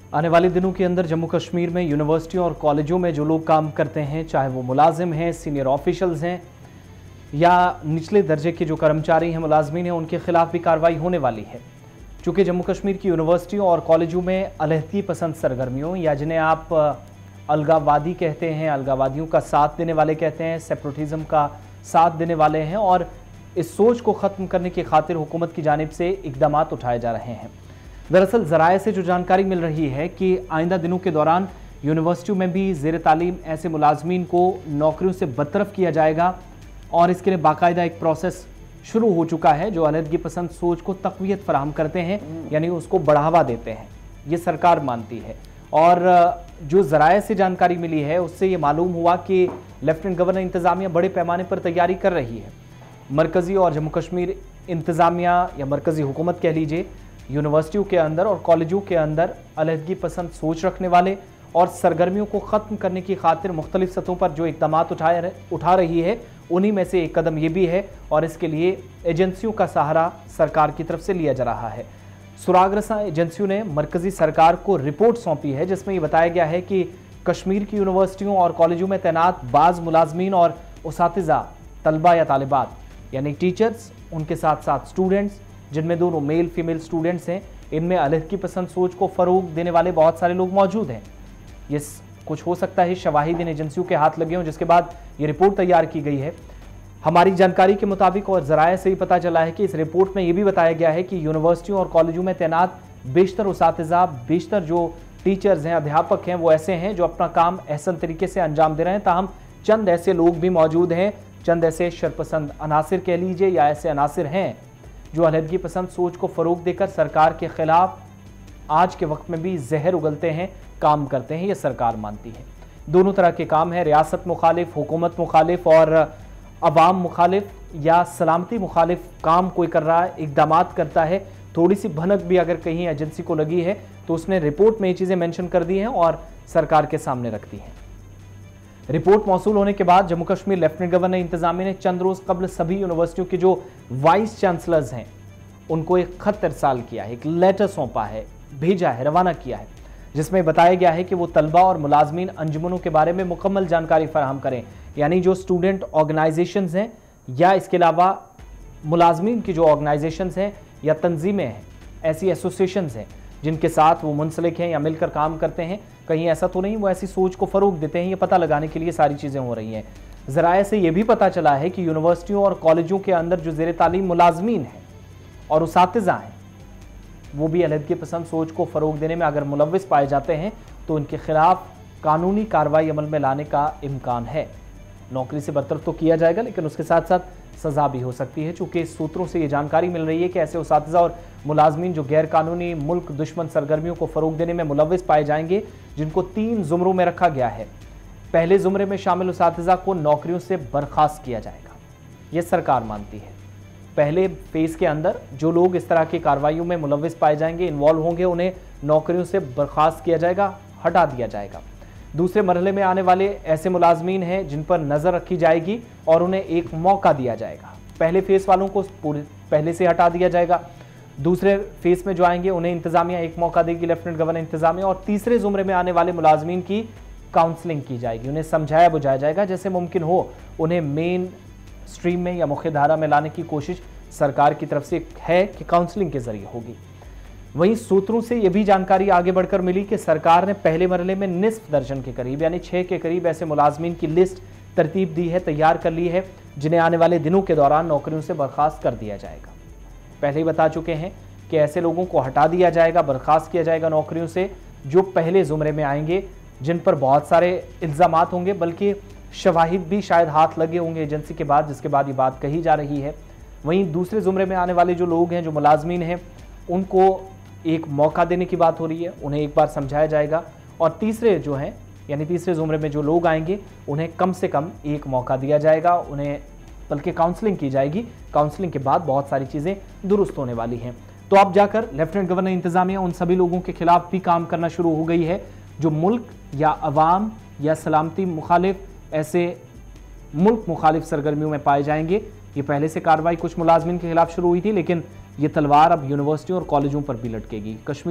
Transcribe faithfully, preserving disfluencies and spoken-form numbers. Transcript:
आने वाले दिनों के अंदर जम्मू कश्मीर में यूनिवर्सिटियों और कॉलेजों में जो लोग काम करते हैं, चाहे वो मुलाजिम हैं, सीनियर ऑफिशल्स हैं या निचले दर्जे के जो कर्मचारी हैं, मुलाजमीन हैं, उनके खिलाफ भी कार्रवाई होने वाली है। चूँकि जम्मू कश्मीर की यूनिवर्सिटियों और कॉलेजों में अलहदगी पसंद सरगर्मियों या जिन्हें आप अलगावादी कहते हैं, अलगावादियों का साथ देने वाले कहते हैं, सेपरेटिज्म का साथ देने वाले हैं और इस सोच को ख़त्म करने की खातिर हुकूमत की जानिब से इकदाम उठाए जा रहे हैं। दरअसल ज़राए से जो जानकारी मिल रही है कि आइंदा दिनों के दौरान यूनिवर्सिटियों में भी ज़ेर तालीम ऐसे मुलाजमीन को नौकरियों से बरतरफ किया जाएगा और इसके लिए बाकायदा एक प्रोसेस शुरू हो चुका है जो अलहदगी पसंद सोच को तक़वियत फराहम करते हैं, यानी उसको बढ़ावा देते हैं। ये सरकार मानती है और जो ज़राए से जानकारी मिली है उससे ये मालूम हुआ कि लेफ्टिनेंट गवर्नर इंतज़ामिया बड़े पैमाने पर तैयारी कर रही है। मरकज़ी और जम्मू कश्मीर इंतज़ामिया या मरकज़ी हुकूमत कह लीजिए, यूनिवर्सिटियों के अंदर और कॉलेजों के अंदर अलहदगी पसंद सोच रखने वाले और सरगर्मियों को ख़त्म करने की खातिर मुख्तलिफ सतहों पर जो इक़दाम उठाए उठा रही है, उन्हीं में से एक कदम ये भी है और इसके लिए एजेंसियों का सहारा सरकार की तरफ से लिया जा रहा है। सुरागरसा एजेंसियों ने मरकज़ी सरकार को रिपोर्ट सौंपी है जिसमें ये बताया गया है कि कश्मीर की यूनिवर्सिटियों और कॉलेजों में तैनात बाज़ मुलाजमीन और उसातिज़ा, तलबा या तालिबात यानी टीचर्स, उनके साथ साथ स्टूडेंट्स जिनमें दोनों मेल फीमेल स्टूडेंट्स हैं, इनमें अलहदगी पसंद सोच को फ़रोग देने वाले बहुत सारे लोग मौजूद हैं। ये कुछ हो सकता है शवाहिद इन एजेंसियों के हाथ लगे हों जिसके बाद ये रिपोर्ट तैयार की गई है। हमारी जानकारी के मुताबिक और ज़राए से ही पता चला है कि इस रिपोर्ट में ये भी बताया गया है कि यूनिवर्सिटियों और कॉलेजों में तैनात बेशतर उसातिज़ा, बेशतर जो टीचर्स हैं, अध्यापक हैं, वो ऐसे हैं जो अपना काम एहसन तरीके से अंजाम दे रहे हैं। ताहम चंद ऐसे लोग भी मौजूद हैं, चंद ऐसे शरपसंद अनासिर कह लीजिए या ऐसे अनासिर हैं जो अलहदगी पसंद सोच को फ़रोग देकर सरकार के ख़िलाफ़ आज के वक्त में भी जहर उगलते हैं, काम करते हैं। ये सरकार मानती है। दोनों तरह के काम है, रियासत मुखालिफ, हुकूमत मुखालिफ और अवाम मुखालिफ या सलामती मुखालिफ काम कोई कर रहा है, इक़दाम करता है। थोड़ी सी भनक भी अगर कहीं एजेंसी को लगी है तो उसने रिपोर्ट में ये चीज़ें मेंशन कर दी हैं और सरकार के सामने रख दी हैं। रिपोर्ट मौसूल होने के बाद जम्मू कश्मीर लेफ्टिनेंट गवर्नर इंतज़ामिया ने चंद रोज़ कबल सभी यूनिवर्सिटियों के जो वाइस चांसलर्स हैं उनको एक खत इरसाल किया है, एक लेटर सौंपा है, भेजा है, रवाना किया है, जिसमें बताया गया है कि वो तलबा और मुलाजमीन अंजुमनों के बारे में मुकम्मल जानकारी फराहम करें। यानी जो स्टूडेंट ऑर्गेनाइजेशंस हैं या इसके अलावा मुलाजमीन की जो ऑर्गेनाइजेशंस हैं या तंजीमें हैं, ऐसी एसोसिएशंस हैं जिनके साथ वो मुंसलिक हैं या मिलकर काम करते हैं, कहीं ऐसा तो नहीं वो ऐसी सोच को फ़रोग देते हैं, ये पता लगाने के लिए सारी चीज़ें हो रही हैं। ज़राए से ये भी पता चला है कि यूनिवर्सिटियों और कॉलेजों के अंदर जो ज़ेर तालीम मुलाजमीन हैं और उसातिज़ा हैं, वो भी अलहदगी पसंद सोच को फ़रोग देने में अगर मुलव्विस पाए जाते हैं तो उनके खिलाफ कानूनी कार्रवाई अमल में लाने का इम्कान है। नौकरी से बरतरफ तो किया जाएगा लेकिन उसके साथ साथ सज़ा भी हो सकती है, चूँकि सूत्रों से ये जानकारी मिल रही है कि ऐसे उसातिज़ा और मुलाजमीन जो गैर कानूनी मुल्क दुश्मन सरगर्मियों को फ़रोग देने में मुलव्विस पाए जाएंगे, जिनको तीन ज़ुमरों में रखा गया है। पहले ज़ुमरे में शामिल उसातिज़ा को नौकरियों से बर्खास्त किया जाएगा, ये सरकार मानती है। पहले फेज़ के अंदर जो लोग इस तरह की कार्रवाइयों में मुलव्विस पाए जाएंगे, इन्वॉल्व होंगे, उन्हें नौकरियों से बर्खास्त किया जाएगा, हटा दिया जाएगा। दूसरे मरहले में आने वाले ऐसे मुलाजमीन हैं जिन पर नज़र रखी जाएगी और उन्हें एक मौका दिया जाएगा। पहले फेज़ वालों को पूरे पहले से हटा दिया जाएगा, दूसरे फेज़ में जो आएंगे उन्हें इंतज़ामिया एक मौका देगी, लेफ्टिनेंट गवर्नर इंतज़ामिया, और तीसरे ज़ुमरे में आने वाले मुलाजमीन की काउंसलिंग की जाएगी, उन्हें समझाया बुझाया जाएगा, जैसे मुमकिन हो उन्हें मेन स्ट्रीम में या मुख्य धारा में लाने की कोशिश सरकार की तरफ से है कि काउंसलिंग के जरिए होगी। वहीं सूत्रों से यह भी जानकारी आगे बढ़कर मिली कि सरकार ने पहले मरहले में निस्फ दर्जन के करीब यानी छः के करीब ऐसे मुलाजमीन की लिस्ट तरतीब दी है, तैयार कर ली है, जिन्हें आने वाले दिनों के दौरान नौकरियों से बर्खास्त कर दिया जाएगा। पहले ही बता चुके हैं कि ऐसे लोगों को हटा दिया जाएगा, बर्खास्त किया जाएगा नौकरियों से जो पहले ज़ुमरे में आएंगे, जिन पर बहुत सारे इल्ज़ामात होंगे, बल्कि शवाहिद भी शायद हाथ लगे होंगे एजेंसी के बाद, जिसके बाद ये बात कही जा रही है। वहीं दूसरे ज़ुमरे में आने वाले जो लोग हैं, जो मुलाजमीन हैं, उनको एक मौका देने की बात हो रही है, उन्हें एक बार समझाया जाएगा। और तीसरे जो हैं यानी तीसरे ज़ुमरे में जो लोग आएंगे उन्हें कम से कम एक मौका दिया जाएगा, उन्हें बल्कि काउंसलिंग की जाएगी। काउंसलिंग के बाद बहुत सारी चीज़ें दुरुस्त होने वाली हैं। तो अब जाकर लेफ्टिनेंट गवर्नर इंतज़ामिया उन सभी लोगों के खिलाफ भी काम करना शुरू हो गई है जो मुल्क या अवाम या सलामती मुखालिफ, ऐसे मुल्क मुखालिफ सरगर्मियों में पाए जाएंगे। ये पहले से कार्रवाई कुछ मुलाजमीन के खिलाफ शुरू हुई थी, लेकिन ये तलवार अब यूनिवर्सिटियों और कॉलेजों पर भी लटकेगी। कश्मीर